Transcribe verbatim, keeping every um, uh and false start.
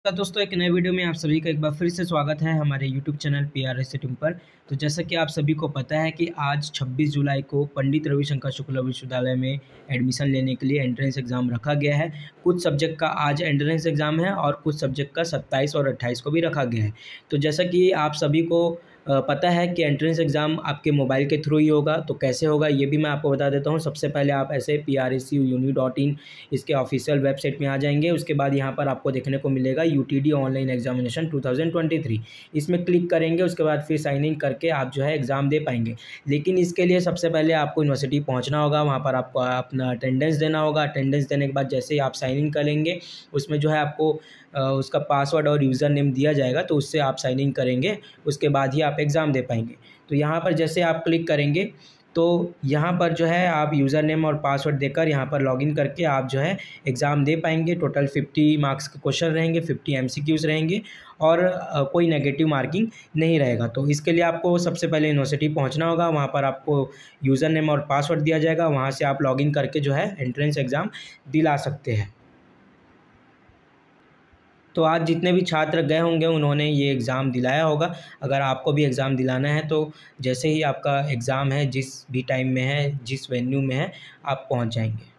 तो दोस्तों एक नए वीडियो में आप सभी का एक बार फिर से स्वागत है हमारे YouTube channel P R S team पर। तो जैसा कि आप सभी को पता है कि आज छब्बीस जुलाई को पंडित रविशंकर शुक्ला विश्वविद्यालय में एडमिशन लेने के लिए एंट्रेंस एग्ज़ाम रखा गया है। कुछ सब्जेक्ट का आज एंट्रेंस एग्ज़ाम है और कुछ सब्जेक्ट का सत्ताईस और अट्ठाईस को भी रखा गया है। तो जैसा कि आप सभी को पता है कि एंट्रेंस एग्ज़ाम आपके मोबाइल के थ्रू ही होगा। तो कैसे होगा ये भी मैं आपको बता देता हूँ। सबसे पहले आप ऐसे P R S U uni dot in इसके ऑफिशियल वेबसाइट में आ जाएंगे। उसके बाद यहाँ पर आपको देखने को मिलेगा U T D online examination two thousand twenty three. इसमें क्लिक करेंगे, उसके बाद फिर साइन इन करके आप जो है एग्ज़ाम दे पाएंगे। लेकिन इसके लिए सबसे पहले आपको यूनिवर्सिटी पहुँचना होगा, वहाँ पर आपको अपना अटेंडेंस देना होगा। अटेंडेंस देने के बाद जैसे ही आप साइन इन करेंगे उसमें जो है आपको उसका पासवर्ड और यूज़र नेम दिया जाएगा, तो उससे आप साइन इन करेंगे, उसके बाद ही आप एग्ज़ाम दे पाएंगे। तो यहाँ पर जैसे आप क्लिक करेंगे तो यहाँ पर जो है आप यूज़र नेम और पासवर्ड देकर यहाँ पर लॉगिन करके आप जो है एग्ज़ाम दे पाएंगे। टोटल फिफ्टी मार्क्स के क्वेश्चन रहेंगे, फिफ्टी एम सी क्यूज़ रहेंगे और कोई नेगेटिव मार्किंग नहीं रहेगा। तो इसके लिए आपको सबसे पहले यूनिवर्सिटी पहुँचना होगा, वहाँ पर आपको यूज़र नेम और पासवर्ड दिया जाएगा, वहाँ से आप लॉगिन करके जो है एंट्रेंस एग्ज़ाम दिला सकते हैं। तो आज जितने भी छात्र गए होंगे उन्होंने ये एग्ज़ाम दिलाया होगा। अगर आपको भी एग्ज़ाम दिलाना है तो जैसे ही आपका एग्ज़ाम है, जिस भी टाइम में है, जिस वेन्यू में है, आप पहुंच जाएंगे।